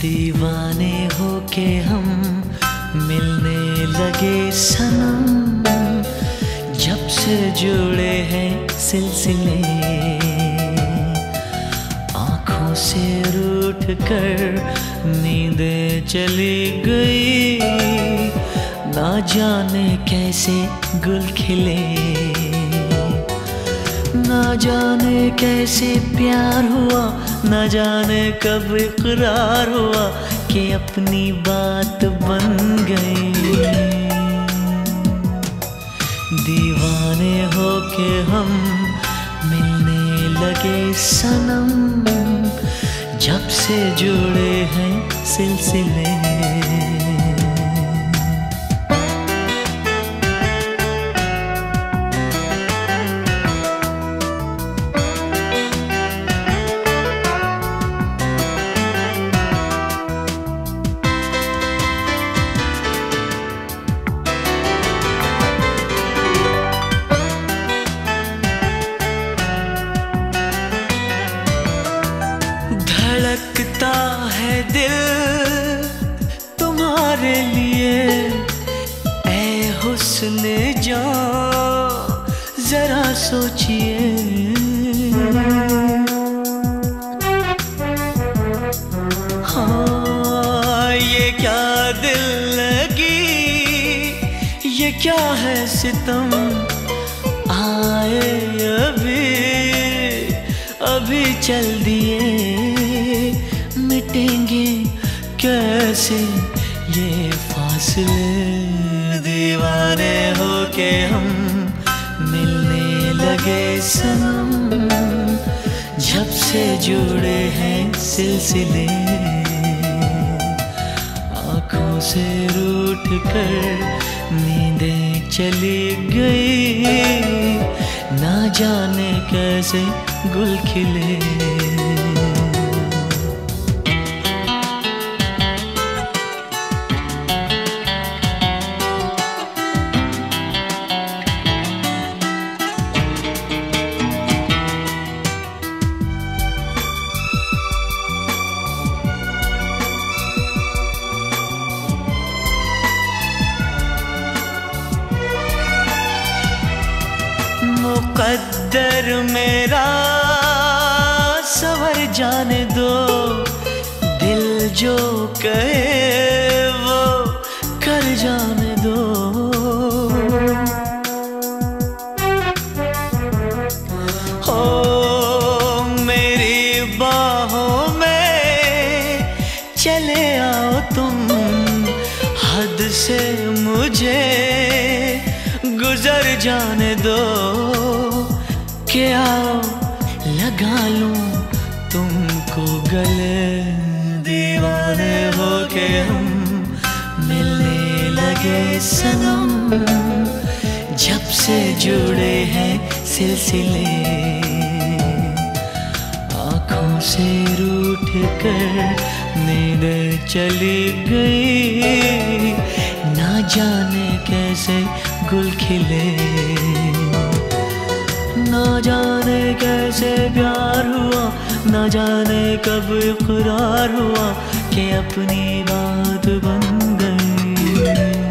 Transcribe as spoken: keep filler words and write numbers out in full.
दीवाने होके हम मिलने लगे सनम, जब से जुड़े हैं सिलसिले। आँखों से रूठ कर नींदें चली गई, ना जाने कैसे गुल खिले, ना जाने कैसे प्यार हुआ, ना जाने कब इकरार हुआ कि अपनी बात बन गई। दीवाने होके हम मिलने लगे सनम, जब से जुड़े हैं सिलसिले। धड़कता है दिल तुम्हारे लिए, ऐ हुस्न जान जरा सोचिए। हाँ, ये क्या दिल लगी, ये क्या है सितम, आए अभी अभी चल दिए, मिटेंगे कैसे ये फासले। दीवाने होके हम मिलने लगे सनम, जब से जुड़े हैं सिलसिले। आँखों से रूठ कर नींदें चली गई, ना जाने कैसे गुल खिले। मुक़द्दर मेरा सवर जाने दो, दिल जो कहे वो कर जाने दो। हो मेरी बाहों में चले आओ तुम, हद से मुझे गुजर जाने दो। क्या लगा लूं तुमको गले, दीवाने होके हम मिलने लगे सनम, जब से जुड़े हैं सिलसिले। आँखों से रूठ कर नींद चली गई, ना जाने कैसे गुल खिले, ना जाने कैसे प्यार हुआ, ना जाने कब इकरार हुआ कि अपनी बात बन गई।